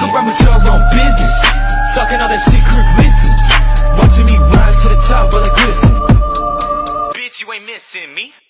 run with your own business, talking all that shit Kirk listens, watching me rise to the top while I glisten. Bitch, you ain't missing me.